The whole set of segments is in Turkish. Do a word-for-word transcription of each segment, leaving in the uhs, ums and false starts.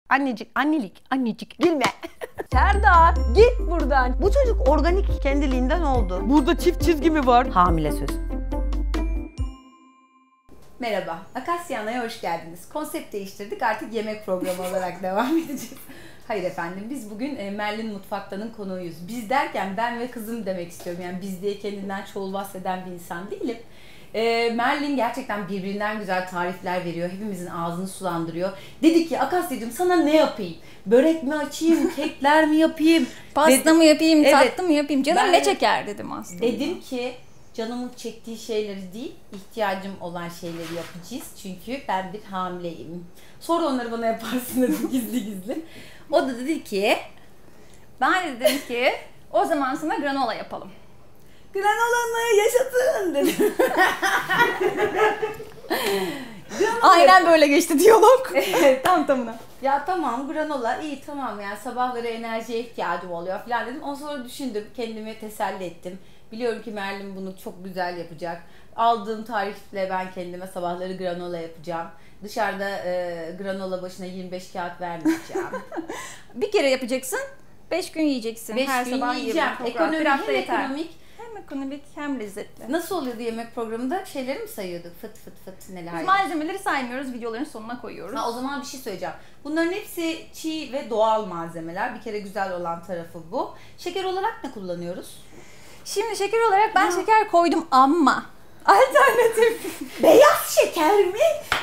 Annecik, annelik, annecik gülme. Serdar git buradan. Bu çocuk organik kendiliğinden oldu. Burada çift çizgi mi var? Hamile söz. Merhaba, Akasyana'ya hoş geldiniz. Konsept değiştirdik, artık yemek programı olarak devam edeceğiz. Hayır efendim, biz bugün e, Merlin Mutfak'tanın konuğuyuz. Biz derken ben ve kızım demek istiyorum. Yani biz diye kendinden çoğul bahseden bir insan değilim. E, Merlin gerçekten birbirinden güzel tarifler veriyor. Hepimizin ağzını sulandırıyor. Dedi ki Akasya'cığım sana ne yapayım? Börek mi açayım, kekler mi yapayım? Pasta Dedim, mı yapayım, evet, tatlı mı yapayım? Canım ben ne çeker dedim aslında. Dedim ki canımın çektiği şeyleri değil, ihtiyacım olan şeyleri yapacağız. Çünkü ben bir hamileyim. Sonra onları bana yaparsın dedim gizli gizli. O da dedi ki Ben de dedim ki o zaman sana granola yapalım. granolanı yaşatın dedim. Aynen böyle geçti diyalog. Tam tamına. Ya tamam granola iyi tamam yani sabahları enerjiye ihtiyacım oluyor falan dedim. Ondan sonra düşündüm, kendimi teselli ettim. Biliyorum ki Merlin bunu çok güzel yapacak. Aldığım tarifle ben kendime sabahları granola yapacağım. Dışarıda e, granola başına yirmi beş kağıt vermeyeceğim. Bir kere yapacaksın, beş gün yiyeceksin. beş Her gün sabah yiyeceğim. Ekonomik, Ekonomik bir hafta hem yeter. ekonomik. Hem ekonomik hem lezzetli. Nasıl oluyordu yemek programında? Şeyleri mi sayıyorduk? Fıt fıt fıt neler? Biz malzemeleri saymıyoruz, videoların sonuna koyuyoruz. Ha, o zaman bir şey söyleyeceğim. Bunların hepsi çiğ ve doğal malzemeler. Bir kere güzel olan tarafı bu. Şeker olarak ne kullanıyoruz? Şimdi şeker olarak ben şeker koydum ama alternatif Beyaz şeker mi?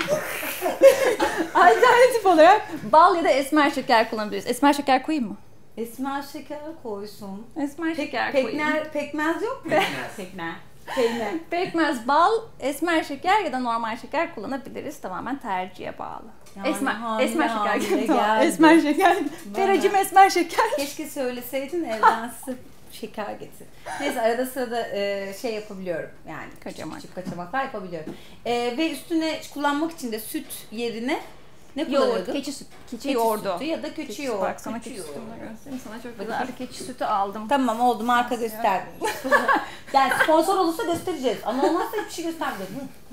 alternatif olarak bal ya da esmer şeker kullanabiliriz. Esmer şeker koyayım mı? Esmer şeker koysun. Esmer Pek, şeker koyayım. pekner, pekmez yok mu? Pekmez. Peynir. Pekmez, bal, esmer şeker ya da normal şeker kullanabiliriz. Tamamen tercihe bağlı. Yani esmer, hamile esmer hamile şeker. Tamam, geldi. esmer şeker. Feracım esmer şeker. Keşke söyleseydin evden size şeker getir. Neyse arada sırada e, şey yapabiliyorum yani Kaçamak. küçük küçük kaçamaklar yapabiliyorum. E, ve üstüne kullanmak için de süt yerine ne kullanıyorduk? Yoğurt, keçi sütü. Keçi, Keçi yoğurdu. sütü ya da keçi, Keçi yoğurdu. Bak sana Keçi keçi yoğurdu. sütünü göstereyim. Sana çok güzel bir keçi sütü aldım. Tamam oldu marka gösterdim. Yani sponsor olursa göstereceğiz ama olmazsa hiçbir şey göstermeyeceğiz.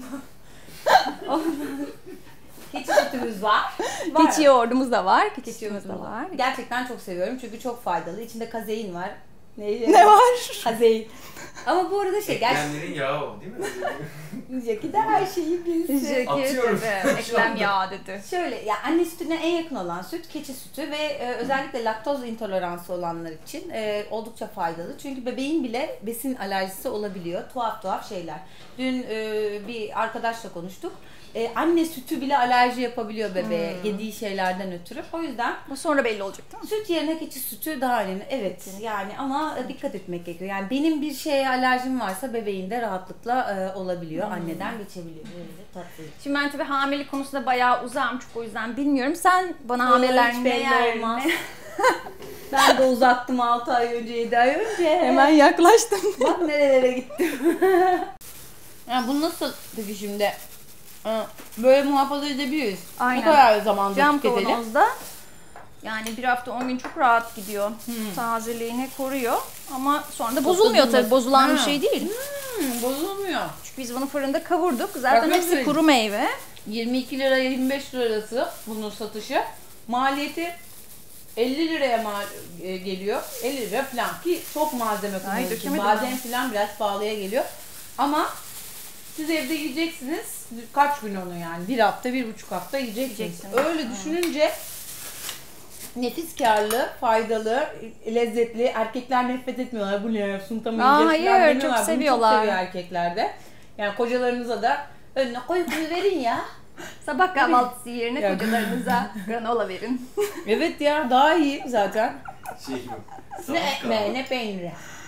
Keçi sütümüz var. var. Keçi yoğurdumuz da var. Keçi, Keçi sütümüz de yoğurdumuz var. Gerçekten çok seviyorum çünkü çok faydalı. İçinde kazein var. Ne, Ne var? Kazein. Ama bu arada şey gerçekten Eklemlerin yağı o değil mi? Jackie de her şeyi bilsin. Jackie Atıyorum. tabii. Eklem yağı dedi. Şöyle ya anne sütüne en yakın olan süt keçi sütü ve e, özellikle laktoz intoleransı olanlar için e, oldukça faydalı. Çünkü bebeğin bile besin alerjisi olabiliyor. Tuhaf tuhaf şeyler. Dün e, bir arkadaşla konuştuk. E, anne sütü bile alerji yapabiliyor bebeğe Hmm. yediği şeylerden ötürü. O yüzden Bu sonra belli olacak değil mi? süt yerine keçi sütü daha önemli. Evet yani ama e, dikkat etmek gerekiyor. Yani benim bir şeye alerjim varsa bebeğin de rahatlıkla e, olabiliyor. Hmm. Anneden geçebiliyor. Böyle tatlı. Şimdi ben tabii hamilelik konusunda bayağı uzağım çok o yüzden bilmiyorum. Sen bana Vallahi hamileler hiç ne belli yer olmaz. ne- Ben de uzattım altı ay önce, yedi ay önce. Hemen yaklaştım. Bak nerelere gittim. Yani bunu nasıl peki şimdi e, böyle muhafaza edebiliriz? Aynen. Ne kadar zamanda Cam tüketelim? kavanozda yani bir hafta on gün çok rahat gidiyor. Hmm. Tazeliğini koruyor ama sonra da Çok bozulmuyor bozulmaz. tabii. Bozulan bir Ha. şey değil. Hmm, bozulmuyor. Çünkü biz bunu fırında kavurduk. Zaten Bak, hepsi nasıl? kuru meyve. yirmi iki lira yirmi beş lira arası bunun satışı. Maliyeti elli liraya mal e, geliyor. elli lira falan ki çok malzeme kullanıyorsun. dökemedim Badem ben. falan biraz pahalıya geliyor. Ama siz evde yiyeceksiniz. Kaç gün onu yani? Bir hafta, bir buçuk hafta yiyeceksiniz. Yiyeceksiniz. Öyle düşününce nefis karlı, faydalı, lezzetli. Erkekler nefret etmiyorlar. Bu ne? Sunta mı Aa, yiyeceğiz falan hayır, demiyorlar. çok Bunu seviyorlar. Çok seviyor erkekler de. Yani kocalarınıza da önüne koyup verin ya. Sabah kahvaltısı yerine Ya. kocalarınıza granola verin. Evet ya daha iyi zaten. Şey gibi. Ne ekmeği ne peyniri.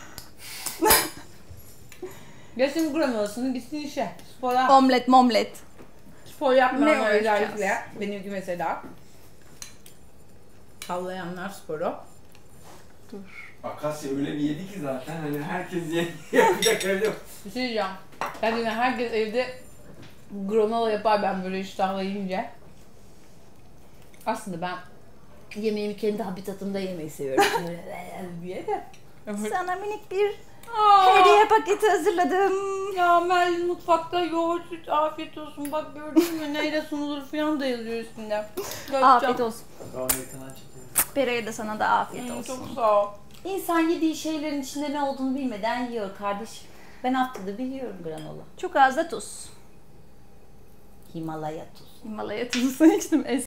Geçsin gramolasını gitsin işe. Spora, Omlet momlet. spor yapmayanlar Ne uğraşacağız? özellikle. Benimki mesela. Sallayanlar sporu. Akasya öyle bir yedi ki zaten hani herkes ye- yapacak öyle yok. Bir şey diyeceğim. Gerçekten herkes evde granola yapar ben böyle iştahla yiyince. Aslında ben yemeğimi kendi habitatımda yemeyi seviyorum. Böyle diye de. Sana minik bir Hediye paketi hazırladım. Ya Merlin mutfakta yoğurt süt afiyet olsun. Bak gördün mü neyle sunulur falan da yazıyor üstünde. Afiyet olsun. Daha yakından çekelim. Bera'ya da sana da afiyet Hmm, olsun. çok sağ ol. İnsan yediği şeylerin içinde ne olduğunu bilmeden yiyor kardeşim. Ben haftada bir yiyorum granola. Çok az da tuz. Himalaya tuzu. Himalaya tuzu içtim.